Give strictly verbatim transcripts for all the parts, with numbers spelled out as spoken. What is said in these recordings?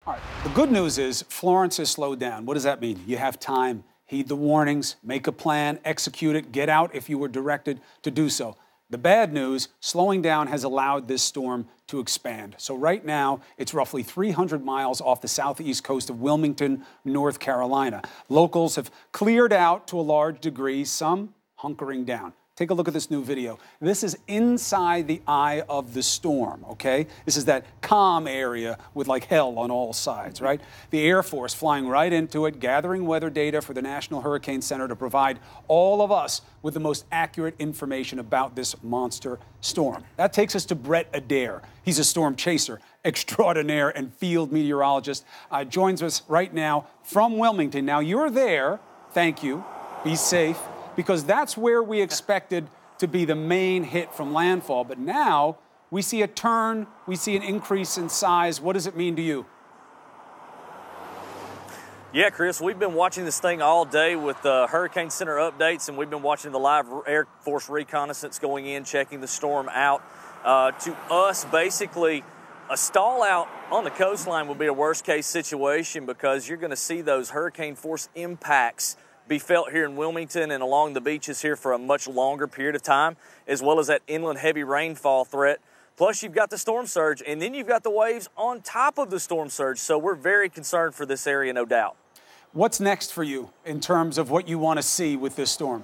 All right. The good news is Florence has slowed down. What does that mean? You have time. Heed the warnings, make a plan, execute it, get out if you were directed to do so. The bad news, slowing down has allowed this storm to expand. So right now, it's roughly three hundred miles off the southeast coast of Wilmington, North Carolina. Locals have cleared out to a large degree, some hunkering down. Take a look at this new video. This is inside the eye of the storm, okay? This is that calm area with like hell on all sides, right? The Air Force flying right into it, gathering weather data for the National Hurricane Center to provide all of us with the most accurate information about this monster storm. That takes us to Brett Adair. He's a storm chaser extraordinaire and field meteorologist. Uh, joins us right now from Wilmington. Now, you're there. Thank you. Be safe. Because that's where we expected to be the main hit from landfall. But now we see a turn, we see an increase in size. What does it mean to you? Yeah, Chris, we've been watching this thing all day with the uh, Hurricane Center updates, and we've been watching the live Air Force reconnaissance going in, checking the storm out. Uh, to us, basically, a stall out on the coastline would be a worst-case situation because you're going to see those hurricane force impacts be felt here in Wilmington and along the beaches here for a much longer period of time, as well as that inland heavy rainfall threat. Plus, you've got the storm surge, and then you've got the waves on top of the storm surge. So we're very concerned for this area, no doubt. What's next for you in terms of what you want to see with this storm?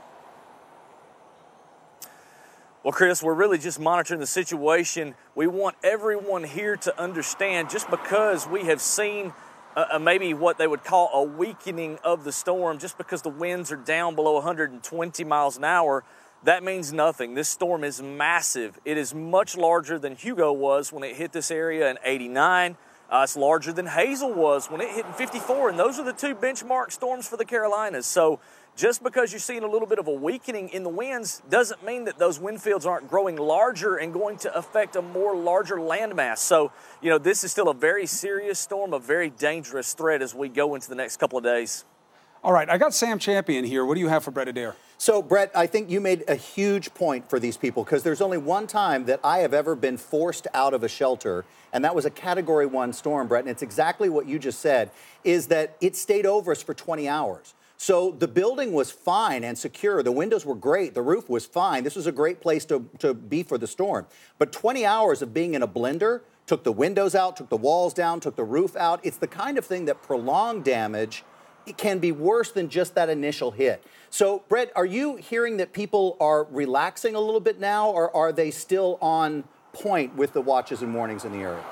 Well, Chris, we're really just monitoring the situation. We want everyone here to understand, just because we have seen Uh, maybe what they would call a weakening of the storm, just because the winds are down below one hundred twenty miles an hour, that means nothing. This storm is massive. It is much larger than Hugo was when it hit this area in eighty-nine. Uh, it's larger than Hazel was when it hit in fifty-four, and those are the two benchmark storms for the Carolinas. So just because you're seeing a little bit of a weakening in the winds doesn't mean that those wind fields aren't growing larger and going to affect a more larger landmass. So, you know, this is still a very serious storm, a very dangerous threat as we go into the next couple of days. All right, I got Sam Champion here. What do you have for Brett Adair? So, Brett, I think you made a huge point for these people, because there's only one time that I have ever been forced out of a shelter, and that was a Category one storm, Brett, and it's exactly what you just said, is that it stayed over us for twenty hours. So the building was fine and secure. The windows were great. The roof was fine. This was a great place to, to be for the storm. But twenty hours of being in a blender took the windows out, took the walls down, took the roof out. It's the kind of thing that prolonged damage, it can be worse than just that initial hit. So, Brett, are you hearing that people are relaxing a little bit now, or are they still on point with the watches and warnings in the area?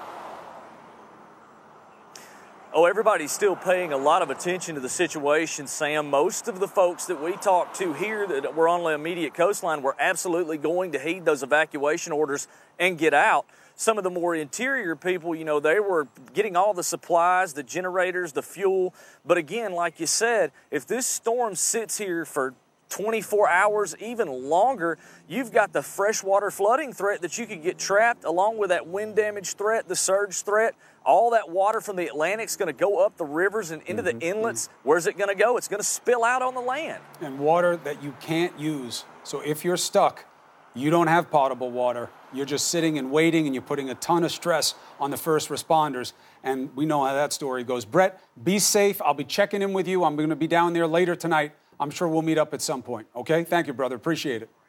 Oh, everybody's still paying a lot of attention to the situation, Sam. Most of the folks that we talked to here that were on the immediate coastline were absolutely going to heed those evacuation orders and get out. Some of the more interior people, you know, they were getting all the supplies, the generators, the fuel. But again, like you said, if this storm sits here for twenty-four hours, even longer, you've got the freshwater flooding threat that you could get trapped, along with that wind damage threat, the surge threat. All that water from the Atlantic is going to go up the rivers and into mm-hmm. the inlets. Where's it going to go? It's going to spill out on the land. And water that you can't use. So if you're stuck, you don't have potable water. You're just sitting and waiting, and you're putting a ton of stress on the first responders. And we know how that story goes. Brett, be safe. I'll be checking in with you. I'm going to be down there later tonight. I'm sure we'll meet up at some point. Okay? Thank you, brother. Appreciate it.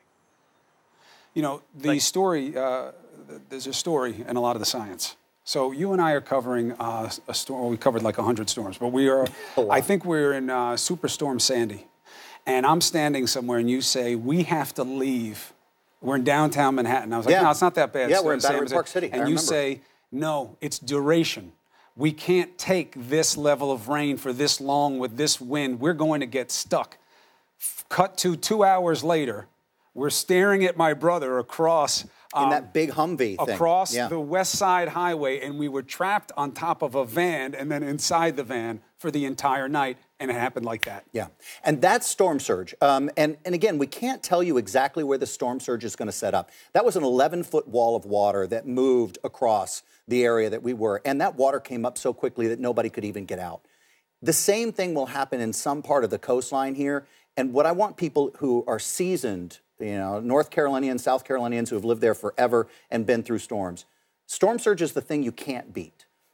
You know, the Thanks. story, uh, there's a story in a lot of the science. So you and I are covering uh, a storm. We covered like one hundred storms, but we are, I think we're in uh, Superstorm Sandy. And I'm standing somewhere, and you say, we have to leave. We're in downtown Manhattan. I was like, yeah. no, it's not that bad. Yeah, we're in Battery Park City. And you say, no, it's duration. We can't take this level of rain for this long with this wind. We're going to get stuck. Cut to two hours later, we're staring at my brother across in um, that big Humvee thing. Across yeah. the West Side Highway, and we were trapped on top of a van and then inside the van for the entire night, and it happened like that. Yeah, and that's storm surge. Um, and, and again, we can't tell you exactly where the storm surge is going to set up. That was an eleven-foot wall of water that moved across the area that we were, and that water came up so quickly that nobody could even get out. The same thing will happen in some part of the coastline here, and what I want people who are seasoned, you know, North Carolinians, South Carolinians who have lived there forever and been through storms. Storm surge is the thing you can't beat.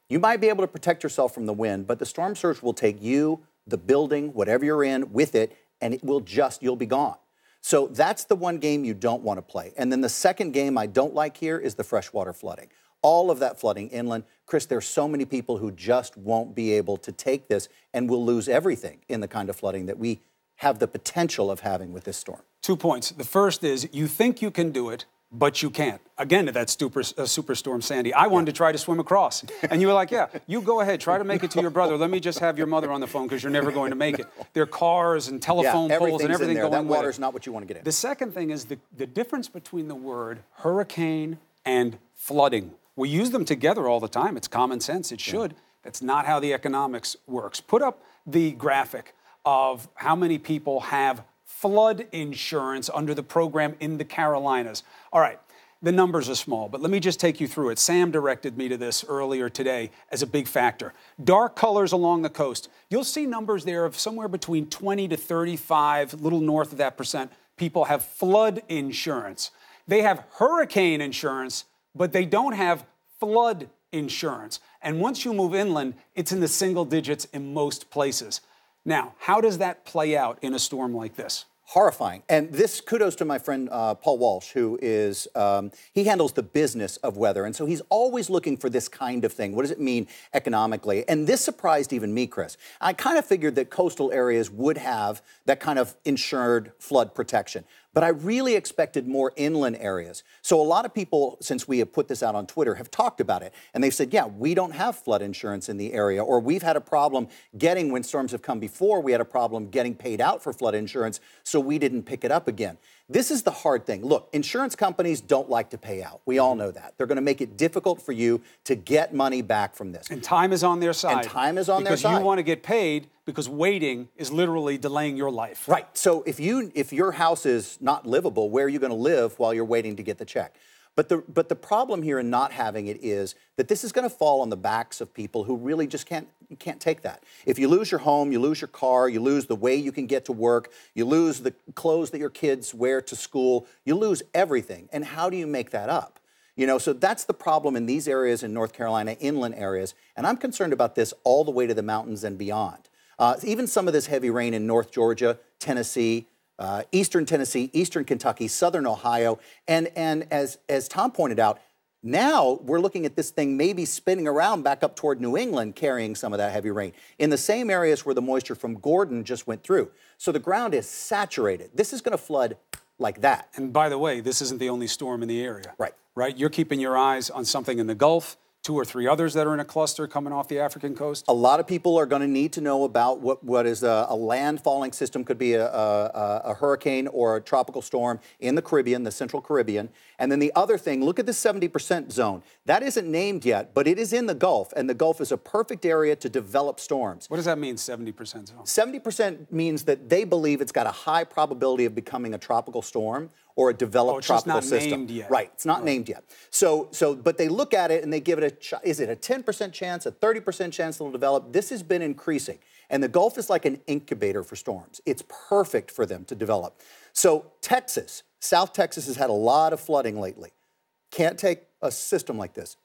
You might be able to protect yourself from the wind, but the storm surge will take you, the building, whatever you're in, with it, and it will just, you'll be gone. So that's the one game you don't want to play. And then the second game I don't like here is the freshwater flooding. All of that flooding inland. Chris, there's so many people who just won't be able to take this and will lose everything in the kind of flooding that we have the potential of having with this storm. Two points. The first is you think you can do it, but you can't. Again, to that super, uh, superstorm Sandy. I wanted yeah. to try to swim across. And you were like, yeah, you go ahead. Try to make it to your brother. Let me just have your mother on the phone because you're never going to make no. it. There are cars and telephone yeah, poles and everything going That water's with it. not what you want to get in. The second thing is the, the difference between the word hurricane and flooding. We use them together all the time. It's common sense. It should. Yeah. That's not how the economics works. Put up the graphic of how many people have flood insurance under the program in the Carolinas. All right, the numbers are small, but let me just take you through it. Sam directed me to this earlier today as a big factor. Dark colors along the coast. You'll see numbers there of somewhere between twenty to thirty-five, a little north of that percent, people have flood insurance. They have hurricane insurance, but they don't have flood insurance. And once you move inland, it's in the single digits in most places. Now, how does that play out in a storm like this? Horrifying. And this, kudos to my friend uh, Paul Walsh, who is, um, he handles the business of weather. And so he's always looking for this kind of thing. What does it mean economically? And this surprised even me, Chris. I kind of figured that coastal areas would have that kind of insured flood protection. But I really expected more inland areas. So a lot of people, since we have put this out on Twitter, have talked about it. And they've said, yeah, we don't have flood insurance in the area, or we've had a problem getting, when storms have come before, we had a problem getting paid out for flood insurance, so we didn't pick it up again. This is the hard thing. Look, insurance companies don't like to pay out. We all know that. They're going to make it difficult for you to get money back from this. And time is on their side. And time is on their side. Because you want to get paid, because waiting is literally delaying your life. Right. So if you if your house is not livable, where are you going to live while you're waiting to get the check? But the, but the problem here in not having it is that this is going to fall on the backs of people who really just can't, can't take that. If you lose your home, you lose your car, you lose the way you can get to work, you lose the clothes that your kids wear to school, you lose everything. And how do you make that up? You know, so that's the problem in these areas in North Carolina, inland areas. And I'm concerned about this all the way to the mountains and beyond. Uh, even some of this heavy rain in North Georgia, Tennessee, Uh, eastern Tennessee, eastern Kentucky, southern Ohio, and, and as, as Tom pointed out, now we're looking at this thing maybe spinning around back up toward New England, carrying some of that heavy rain in the same areas where the moisture from Gordon just went through. So the ground is saturated. This is going to flood like that. And by the way, this isn't the only storm in the area. Right. Right? You're keeping your eyes on something in the Gulf, two or three others that are in a cluster coming off the African coast? A lot of people are going to need to know about what, what is a, a landfalling system, could be a, a, a hurricane or a tropical storm in the Caribbean, the Central Caribbean. And then the other thing, look at the seventy percent zone. That isn't named yet, but it is in the Gulf, and the Gulf is a perfect area to develop storms. What does that mean, seventy percent zone? seventy percent means that they believe it's got a high probability of becoming a tropical storm or a developed oh, it's tropical just not system. Named yet. Right, it's not right. named yet. So, so, but they look at it and they give it a, is it a ten percent chance, a thirty percent chance it'll develop? This has been increasing. And the Gulf is like an incubator for storms. It's perfect for them to develop. So Texas, South Texas has had a lot of flooding lately. Can't take a system like this.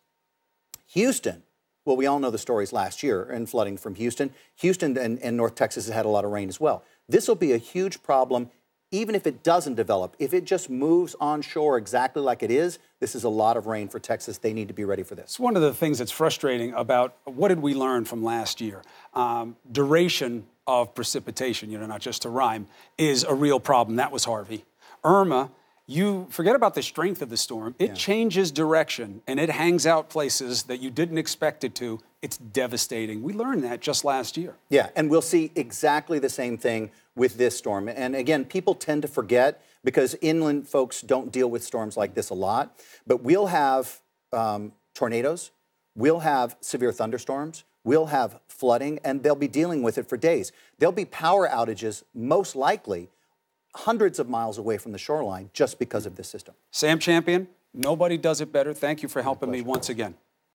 Houston, well, we all know the stories last year in flooding from Houston. Houston and, and North Texas has had a lot of rain as well. This will be a huge problem. Even if it doesn't develop, if it just moves onshore exactly like it is, this is a lot of rain for Texas. They need to be ready for this. It's one of the things that's frustrating about what did we learn from last year? Um, duration of precipitation, you know, not just to rhyme, is a real problem. That was Harvey. Irma, you forget about the strength of the storm. It yeah. changes direction, and it hangs out places that you didn't expect it to. It's devastating. We learned that just last year. Yeah, and we'll see exactly the same thing with this storm. And again, people tend to forget because inland folks don't deal with storms like this a lot. But we'll have um, tornadoes, we'll have severe thunderstorms, we'll have flooding, and they'll be dealing with it for days. There'll be power outages, most likely hundreds of miles away from the shoreline just because of this system. Sam Champion, nobody does it better. Thank you for helping me once again.